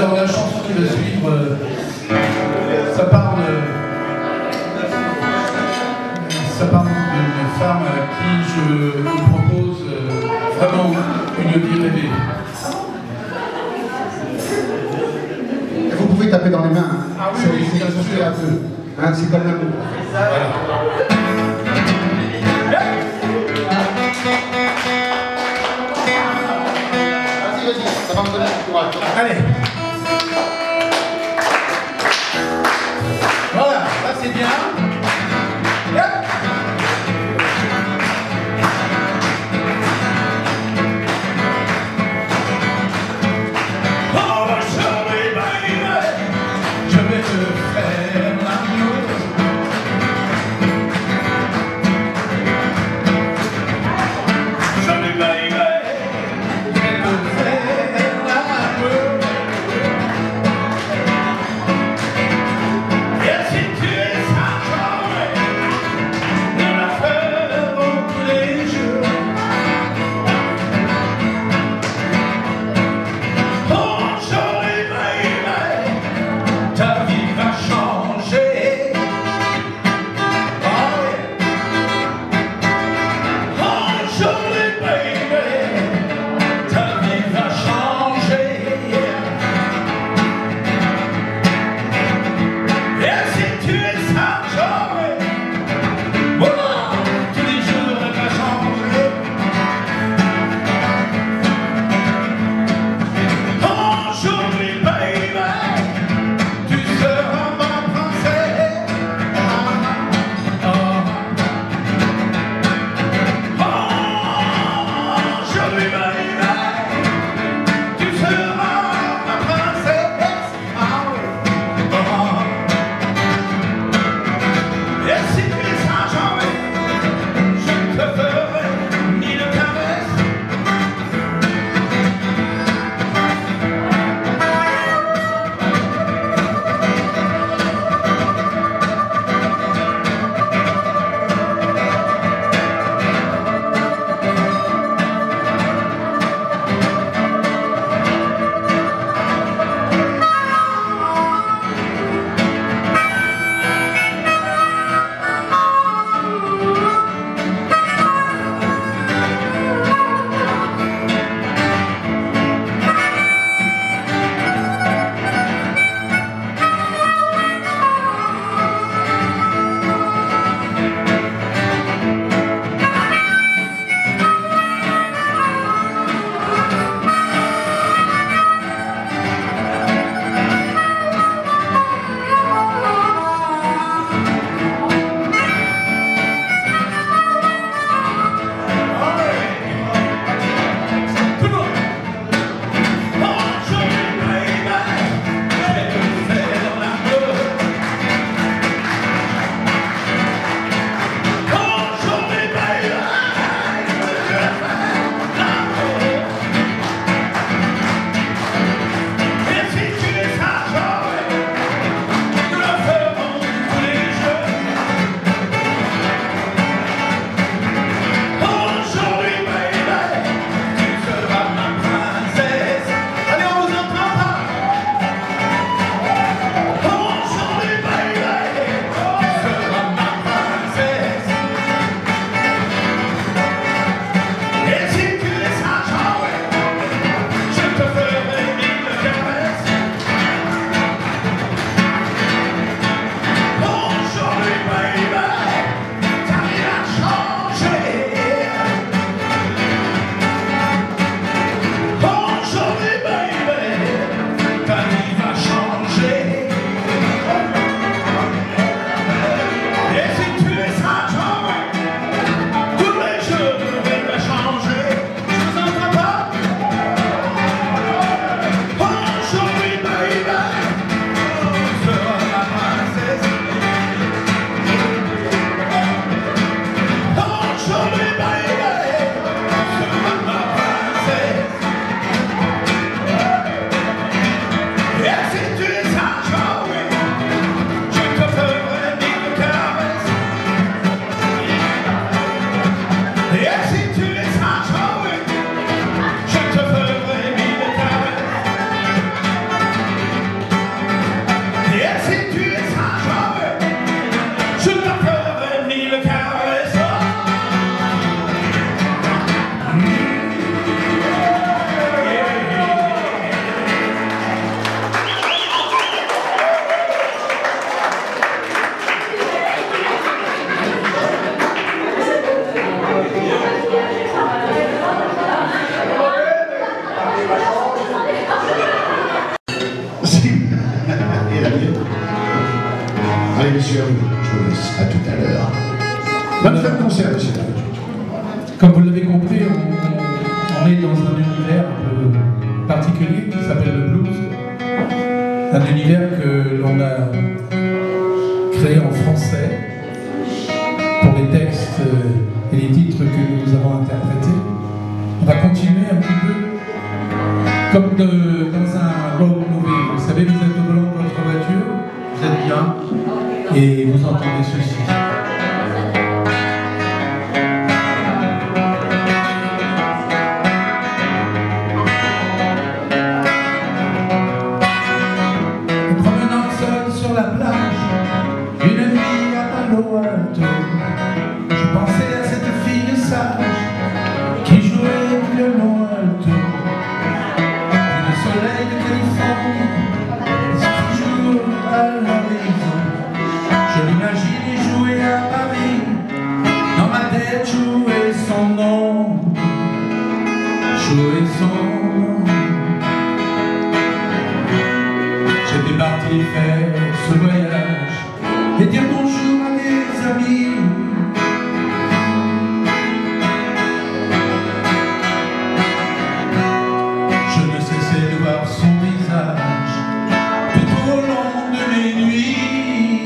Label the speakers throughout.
Speaker 1: Alors la chanson qui va suivre, ça parle d'une femme à qui je vous propose vraiment une vie rêvée.
Speaker 2: Et vous pouvez taper dans les mains.
Speaker 1: Ah oui, bien sûr.
Speaker 2: Un peu. Hein, c'est comme l'amour.
Speaker 1: Voilà.
Speaker 2: Vas-y, ça va me donner du courage.
Speaker 1: Allez. Voilà, là c'est bien. Yep. Oh, chérie, baby, je vais te faire l'amour. Chérie, baby, je vais te faire l'amour.
Speaker 2: Merci à vous.
Speaker 1: Comme vous l'avez compris, on est dans un univers un peu particulier qui s'appelle le blues. Un univers que l'on a créé en français pour les textes et les titres que nous avons interprétés. On va continuer un petit peu comme dans un road movie. Vous savez, vous êtes au volant de votre voiture, vous êtes bien, et vous entendez ceci. En promenant seul sur la plage, une nuit à Palo Alto, je pensais à cette fille sage qui jouait au violon alto. Le soleil de Californie, toujours à l'horizon. Je l'imaginais jouer à Paris, dans ma tête jouer son nom, jouer son nom. J'étais parti faire ce voyage et dire bonjour à des amis. Je ne cessais de voir son visage tout au long de mes nuits.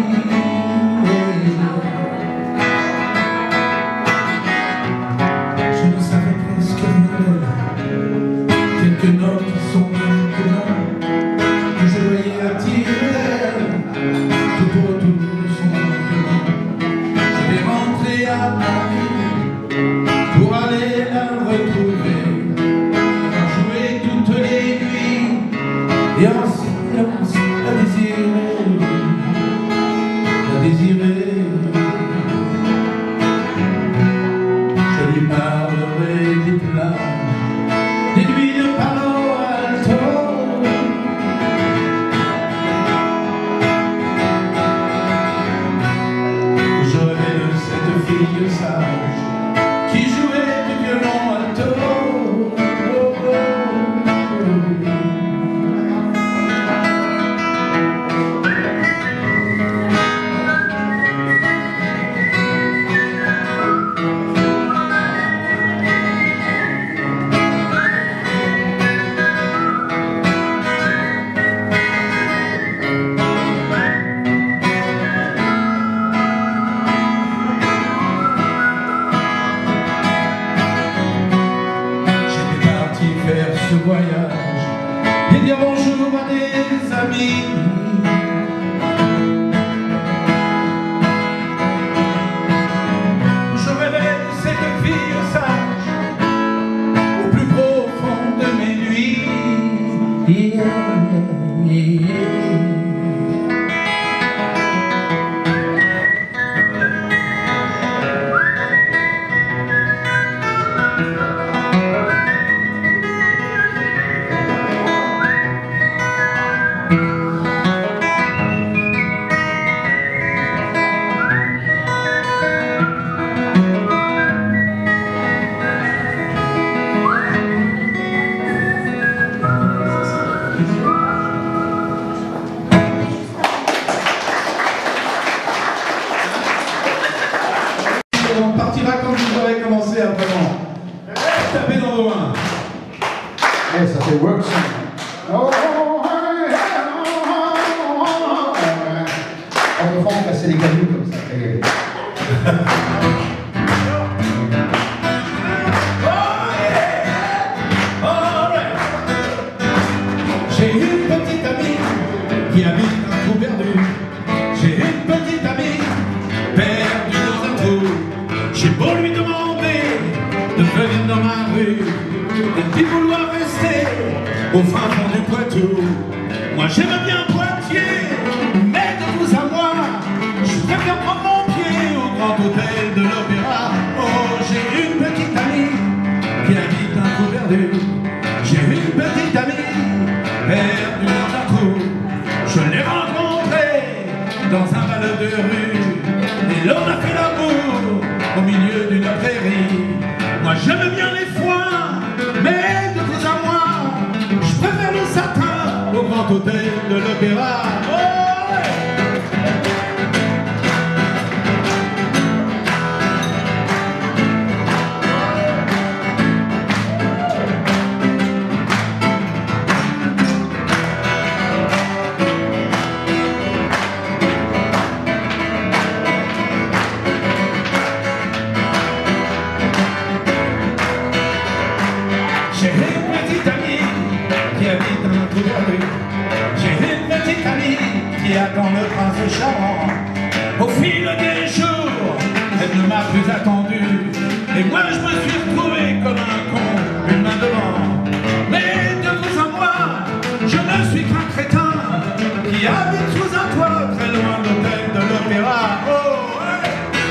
Speaker 1: Je ne savais presque rien d'elle, quelques notes qui sont que je voyais attirer d'elle tout autour de son cœur. Je vais rentrer à Paris pour aller la retrouver, jouer toutes les nuits et en silence la désirer, la désirer. Je lui parlerai des plages, des nuits de Palo Alto. Je rêvais de cette fille sage qui jouait du violon alto. Ce voyage et dire bonjour à des amis. Je rêvais de cette fille sage au plus profond de mes nuits. On partira quand vous aurez commencé à vraiment taper dans vos mains.
Speaker 2: Eh, ça fait work song. On me prend casser les cailloux comme ça.
Speaker 1: J'ai une petite amie qui habite un trou perdu. J'ai une petite amie perdue dans un trou. J'ai beau lui demander de venir dans ma rue et puis vouloir rester au fin fond du Poitou. Moi j'aime bien Poitiers, mais de vous à moi, je préfère prendre mon pied au grand hôtel de l'Opéra. Oh, j'ai une petite amie qui habite un trou perdu. J'ai une petite amie perdue dans un trou. Je l'ai rencontrée dans un bal de rue et l'on a fait l'amour au milieu d'une prairie. Moi j'aime bien les foins, mais de vous à moi, je préfère le satin au grand hôtel de l'Opéra. Oh, couvert d'huile. J'ai une petite amie qui attend le prince charmant. Au fil des jours, elle ne m'a plus attendu. Et moi je me suis retrouvé comme un con, une main devant. Mais de vous à moi, je ne suis qu'un crétin qui habite sous un toit très loin de l'hôtel de l'Opéra. Oh, ouais.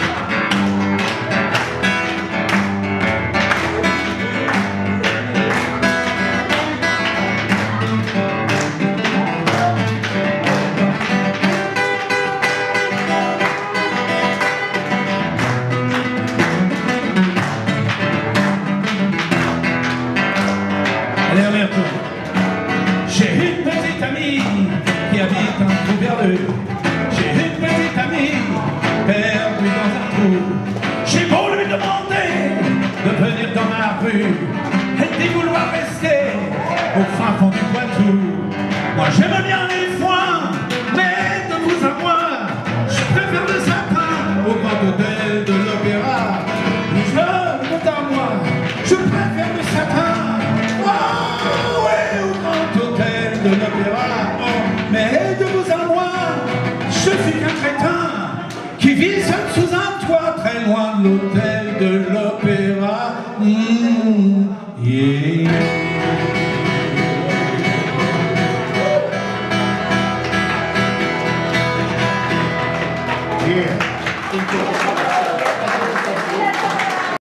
Speaker 1: Allez, on y retourne. J'ai une petite amie qui habite un trou perdu. J'ai une petite amie perdue dans un trou. J'ai beau lui demander de venir dans ma rue, elle dit vouloir rester au fin fond du Poitou. Moi j'aime bien les foins, mais de vous à moi, je préfère le sapin au grand hôtel de l'Opéra. Je veux à moi, je préfère le sapin. Oh, ouais, au grand hôtel de l'Opéra. Oh, mais de vous à moi, je suis qu'un crétin qui vit seul sous un toit très loin de l'hôtel de l'Opéra. Yeah.